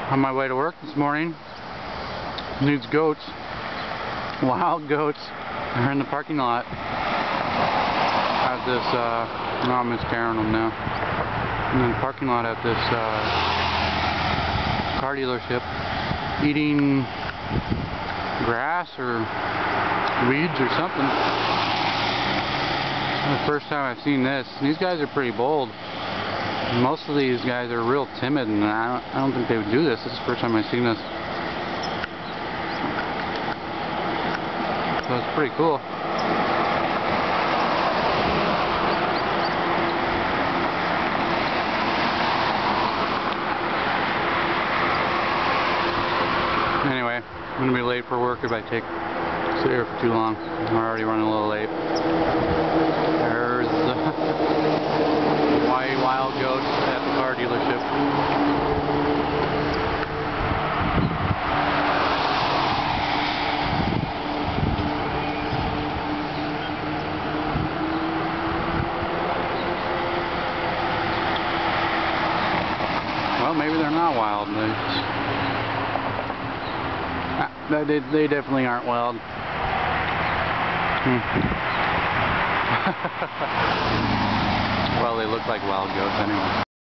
On my way to work this morning, these goats, wild goats, are in the parking lot at this, no, I'm miscarrying them now. In the parking lot at this car dealership, eating grass or weeds or something. It's the first time I've seen this. These guys are pretty bold. Most of these guys are real timid, and I don't think they would do this. This is the first time I've seen this. So it's pretty cool. Anyway, I'm going to be late for work if I sit here for too long. I'm already running a little late. There's the white wild goats at the car dealership. Well, maybe they're not wild. They definitely aren't wild. Well, they look like wild goats anyway.